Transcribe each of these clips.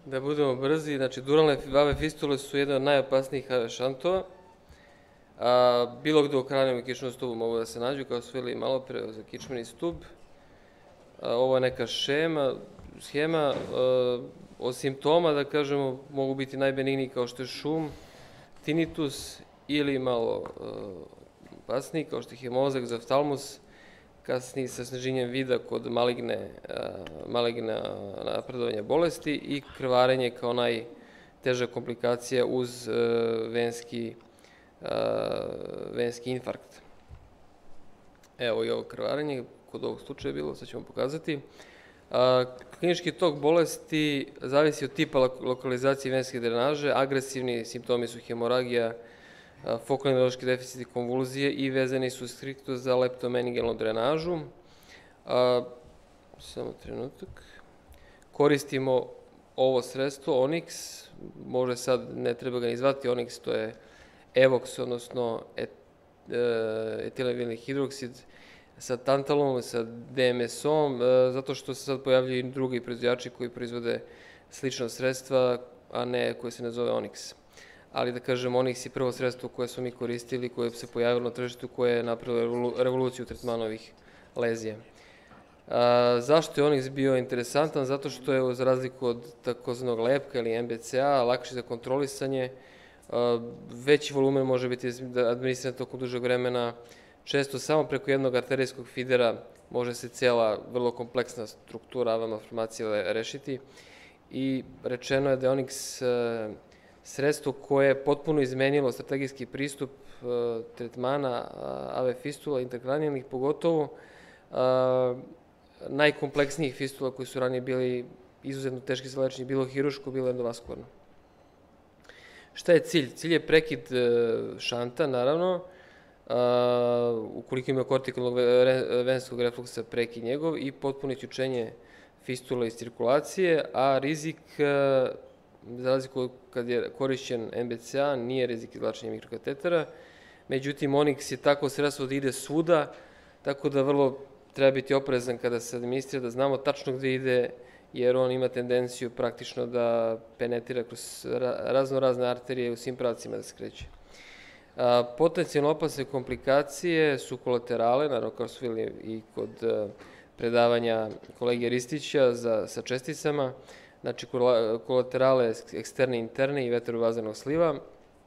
Da budemo brzi, znači duralne AV fistule su jedna od najopasnijih AV šantova. Bilo gde u kranijumu i kičmenom stubu mogu da se nađu, kao su videli malo pre za kičmeni stub. Ovo je neka schema. Od simptoma, da kažemo, mogu biti najbenigniji kao što je šum, tinnitus ili malo opasniji kao što je hemozak, zoftalmus, kasnije sa sneženjem vida kod maligne napredovanja bolesti i krvarenje kao najteža komplikacija uz venski infarkt. Evo i ovo krvarenje, kod ovog slučaja je bilo, sad ćemo pokazati. Klinički tok bolesti zavisi od tipa lokalizacije venske drenaže. Agresivni simptomi su hemoragija, fokalni neurološki deficit i konvulzije i vezani su striktno za leptomeningealnu drenažu. Samo trenutak. Koristimo ovo sredstvo, Onyx, može sad, ne treba ga ni zvati Onyx, to je Evox, odnosno etilenilni hidroksid sa tantalom, sa DMS-om, zato što se sad pojavljaju i drugi proizvođači koji proizvode slična sredstva, a ne koje se ne zove Onyx. Ali da kažem, Onyx je prvo sredstvo koje smo mi koristili, koje se pojavilo na tržištu, koje je napravilo revoluciju tretmana ovih lezija. Zašto je Onyx bio interesantan? Zato što je, za razliku od takozvanog lepka ili MBCA, lakši za kontrolisanje, veći volumen može biti administriran tokom dužeg vremena, često samo preko jednog arterijskog fidera može se cela vrlo kompleksna struktura AV malformacije rešiti i rečeno je da je Onyx sredstvo koje je potpuno izmenilo strategijski pristup tretmana AV fistula, interkranijalnih pogotovo, najkompleksnijih fistula koji su ranije bili izuzetno teški za lečenje, bilo hiruško, bilo endovaskularno. Šta je cilj? Cilj je prekid šanta, naravno, ukoliko ima kortikalnog venskog refluksa, prekid njegov i potpuno isključenje fistula iz cirkulacije, a rizik, za razliku kad je korišćen MBCA, nije rizik izvlačenja mikrokatetera, međutim Onyx je tako sredstvo da ide svuda, tako da vrlo treba biti oprezan kada se administrira, da znamo tačno gde ide, jer on ima tendenciju praktično da penetrira kroz razne arterije u svim pravcima da se kreće. Potencijalno opasne komplikacije su kolaterale, naravno kao su videli i kod predavanja kolege Ristića sa česticama, znači kolaterale eksterne i interne i veterovazernog sliva,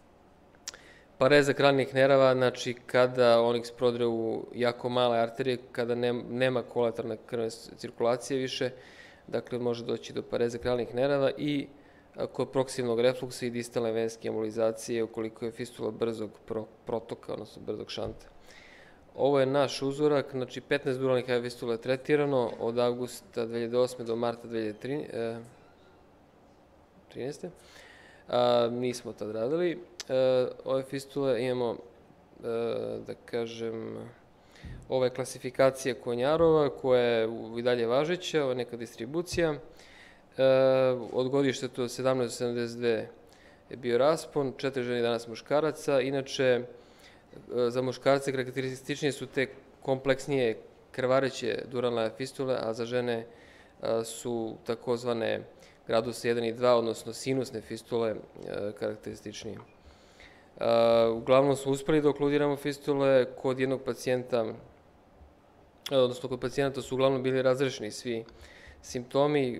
pareza kranijalnih nerava, znači kada Onyx prodre u jako male arterije, kada nema kolateralne krvne cirkulacije više, dakle može doći do pareze kranijalnih nerava i kod proksivnog refluksa i distalne venske embolizacije ukoliko je fistula brzog protoka, odnosno brzog šanta. Ovo je naš uzorak, znači 15 duralnih AV fistula je tretirano od avgusta 2008. do marta 2013. Nismo tad radili. Ove fistule imamo, da kažem, ova je klasifikacija Konjarova koja je i dalje važeća, ovo je neka distribucija. Od godišta to 1772 je bio raspon, 4 žene i 11 muškaraca. Inače, za muškarce karakterističnije su te kompleksnije krvareće duralne fistule, a za žene su takozvane graduse 1 i 2, odnosno sinusne fistule karakterističnije. Uglavnom smo uspeli da okludiramo fistule kod jednog pacijenta, odnosno kod pacijenta su uglavnom bili razrešeni svi simptomi,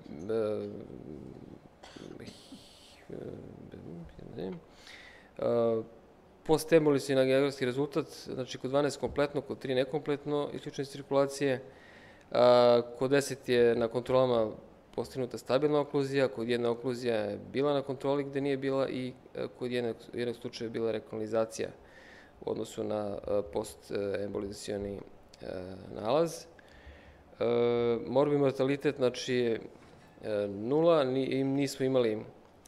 postembolus je geografski rezultat, znači kod 12 kompletno, kod 3 nekompletno isključene cirkulacije, kod 10 je na kontrolama postignuta stabilna okluzija, kod jedne okluzija je bila na kontroli gde nije bila i kod jednog slučaja je bila rekolonizacija u odnosu na postembolizacioni nalaz. Morbi mortalitet, znači nula, nismo imali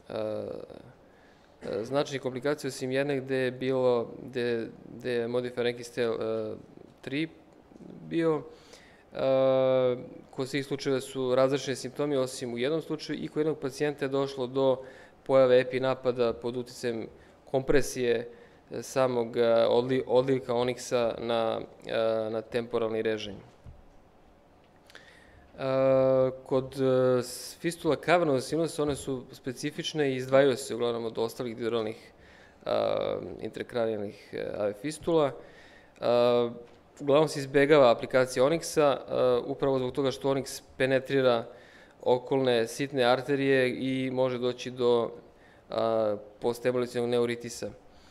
značajnih komplikacija osim jedne gde je bilo, gde je modifier Enkistel 3 bio. Kod svih slučajeva su različni simptomi, osim u jednom slučaju i kod jednog pacijenta je došlo do pojave epinapada pod uticajem kompresije samog odlivka Onyxa na temporalni reženj. Kod fistula kavernoza sinusa one su specifične i izdvajaju se uglavnom od ostalih diduralnih interkranijalnih AV fistula. Uglavnom se izbegava aplikacija Onyxa, upravo zbog toga što Onyx penetrira okolne sitne arterije i može doći do postemulacionog neuritisa.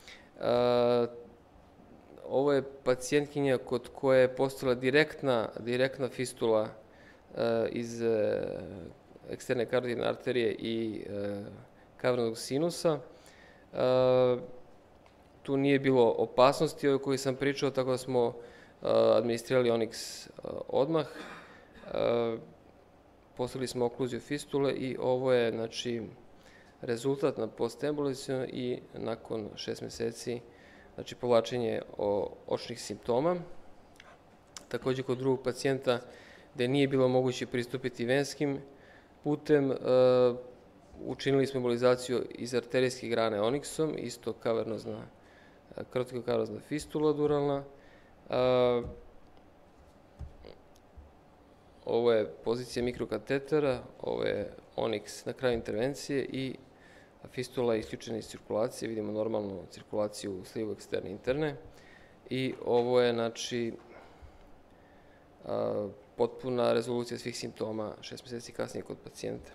Ovo je pacijentkinja kod koje je postojala direktna fistula iz eksterne karotidne arterije i kavernosnog sinusa. Tu nije bilo opasnosti o kojoj sam pričao, tako da smo administrirali Onyx odmah. Postavili smo okluziju fistule i ovo je, znači, rezultat na postembulacionoj i nakon 6 meseci, znači, povlačenje očnih simptoma. Takođe, kod drugog pacijenta, gde nije bilo moguće pristupiti venskim putem, učinili smo embolizaciju iz arterijske grane Onyxom, isto kaverozna fistula duralna. Ovo je pozicija mikrokatetera, ovo je Onyx na kraju intervencije i fistula je isključena iz cirkulacije, vidimo normalnu cirkulaciju u slivu eksterne i interne. I ovo je, znači, potpuna rezolucija svih simptoma 6 meseci kasnije kod pacijenta.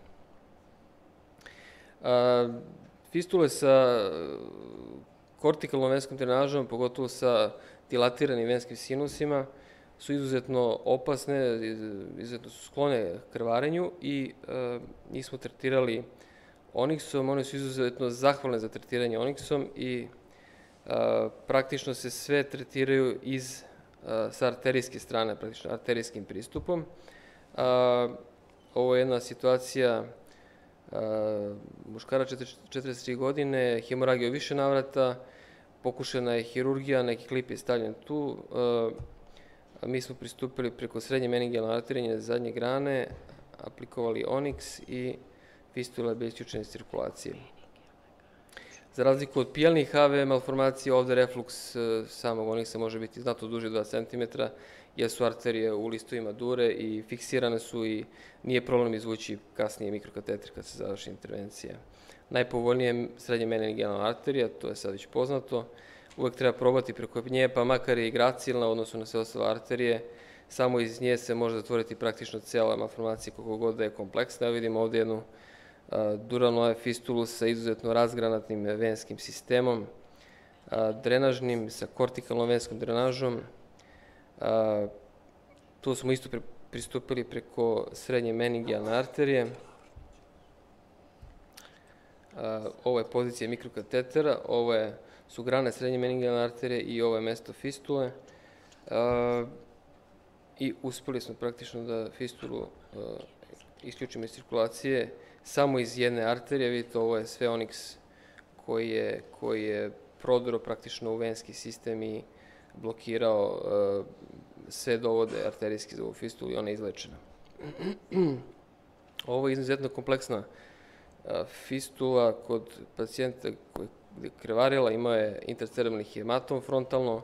Fistule sa kortikalnom venskom drenažom, pogotovo sa dilatiranim venskim sinusima, su izuzetno opasne, izuzetno su sklone krvarenju i njih smo tretirali Onyxom. One su izuzetno zahvalne za tretiranje Onyxom i praktično se sve tretiraju sa arterijske strane, praktično arterijskim pristupom. Ovo je jedna situacija muškara 43 godine, hemoragija u više navrata, pokušana je hirurgija, neki klip je stavljen tu. Mi smo pristupili preko srednje meningijalne arterije zadnje grane, aplikovali Onyx i fistula je bez isključene iz cirkulacije. Za razliku od pijalnih AV malformacija, ovde refluks samog Onyxa može biti znatno duži 2 cm, jer su arterije u listovima dure i fiksirane su i nije problem izvući kasnije mikrokateter kad se završi intervencija. Najpovoljnije je srednja meningijalna arterija, to je sad već poznato. Uvek treba probati preko nje, pa makar je i gracilna u odnosu na sve ostale arterije. Samo iz nje se može zatvoriti praktično cela malformacija koliko god da je kompleksna. Vidimo ovde jednu duralnu AV fistulu sa izuzetno razgranatnim venskim sistemom, drenažnim, sa kortikalnom venskom drenažom. Tu smo isto pristupili preko srednje meningijalne arterije. Ovo je pozicija mikrokatetera, ovo su grane srednje meningijalne arterije i ovo je mesto fistule. I uspeli smo praktično da fistulu isključimo iz cirkulacije samo iz jedne arterije. Vidite, ovo je sve Onyx koji je prodoro praktično u venski sistem i blokirao sve dovode arterijski za ovu fistulu i ona je izlečena. Ovo je izuzetno kompleksna fistula kod pacijenta koji je krvarila, imao je intercerebralni hematom frontalno.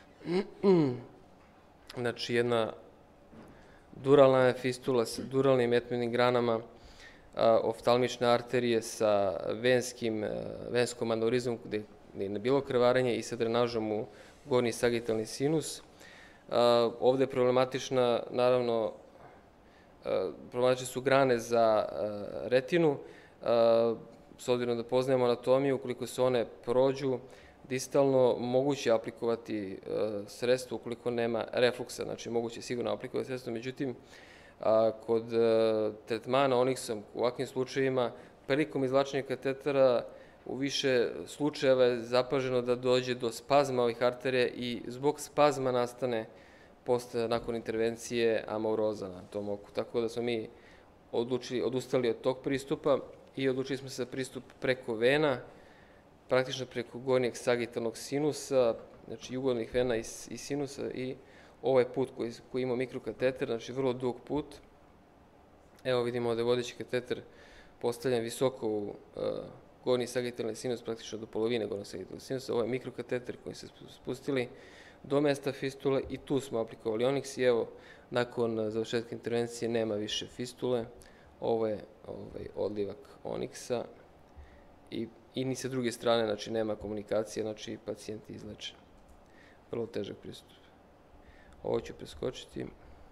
Znači, jedna duralna fistula sa duralnim etmenim granama, oftalmične arterije sa venskom aneurizmom gde je bilo krvarenje i sa drenažom u gornji sagitalni sinus. Ovde je problematična, naravno, problematične su grane za retinu, s obzirom da poznajemo anatomiju, ukoliko se one prođu distalno, moguće je aplikovati sredstvo ukoliko nema refluksa, znači moguće je sigurno aplikovati sredstvo, međutim, kod tretmana Onyxom u ovakvim slučajevima, prilikom izvlačenja katetera u više slučajeva je zapaženo da dođe do spazma ovih arterija i zbog spazma nastane nakon intervencije amauroza na tom oku. Tako da smo mi odustali od tog pristupa i odlučili smo se za pristup preko vena, praktično preko gornjeg sagitalnog sinusa, znači jugularnih vena i sinusa, i ovaj put koji ima mikrokateter, znači vrlo dug put. Evo vidimo da je vodeći kateter postavljen visoko u gornji sagitalni sinus, praktično do polovine gornjeg sagitalnog sinusa. Ovo je mikrokateter koji se spustili do mesta fistule i tu smo aplikovali Onyx i evo, nakon završetka intervencije nema više fistule. Ovo je odlivak Onyxa i ni sa druge strane, znači nema komunikacije, znači pacijent je izlečen. Vrlo težak pristup. Ovo ću preskočiti.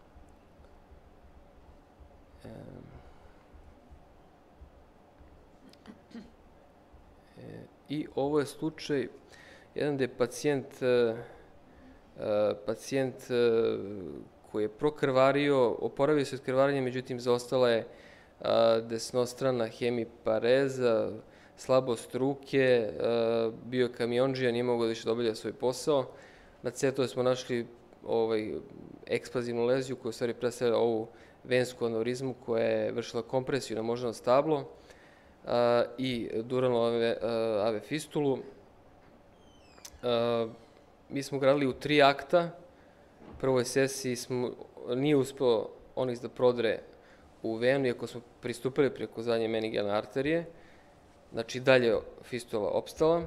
I ovo je slučaj, jedan gde je pacijent koji je prokrvario, oporavio se od krvarenja, međutim zaostala je desnostrana hemipareza, slabost ruke, bio je kamiondžija, nije mogao više da obavlja svoj posao. Na CT smo našli eksplazivnu leziju koja u stvari predstavlja ovu vensku aneurizmu koja je vršila kompresiju na moždano stablo i duralnu AV fistulu. Mi smo gradili u 3 akta. U prvoj sesiji nije uspeo Onyx da prodre u venu, iako smo pristupili preko zadnje meningealne arterije. Znači, dalje fistula opstala.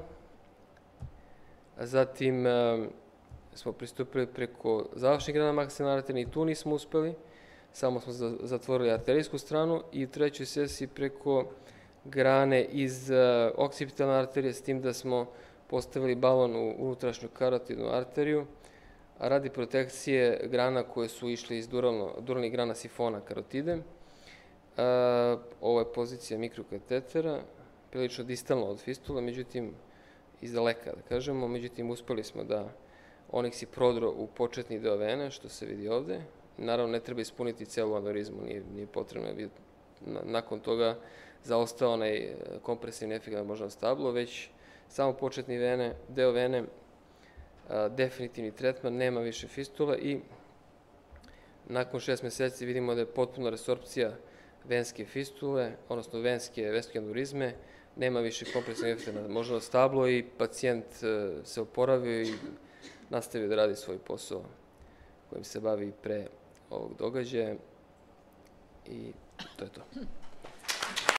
Zatim smo pristupili preko završnih grana maksimalne arterije i tu nismo uspeli. Samo smo zatvorili arterijsku stranu i u trećoj sesiji preko grane iz oksipitalne arterije, s tim da smo postavili balon u unutrašnju karotidnu arteriju, a radi protekcije grana koje su išle iz duralnih grana sifona karotide. Ovo je pozicija mikrokatetera, prilično distalno od fistula, međutim, iz daleka, da kažemo, međutim, uspeli smo da Onyx je prodro u početni deo vene, što se vidi ovde. Naravno, ne treba ispuniti celu aneurizmu, nije potrebno da bi nakon toga zaostao onaj kompresivni efekt na moždano stablo, već samo početni deo vene, definitivni tretman, nema više fistula i nakon 6 meseci vidimo da je potpuna resorpcija venske fistule, odnosno venske aneurizme, nema više kompresivni efekt na moždano stablo i pacijent se oporavio i nastavio da radi svoj posao kojim se bavi pre ovog događaja i to je to.